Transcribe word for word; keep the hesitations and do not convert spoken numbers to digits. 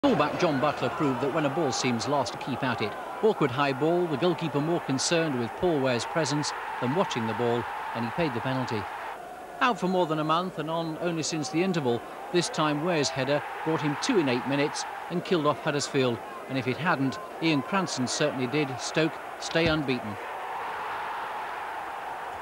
Fullback John Butler proved that when a ball seems lost, keep at it. Awkward high ball, the goalkeeper more concerned with Paul Ware's presence than watching the ball, and he paid the penalty. Out for more than a month and on only since the interval, this time Ware's header brought him two in eight minutes and killed off Huddersfield. And if it hadn't, Ian Cranston certainly did Stoke stay unbeaten.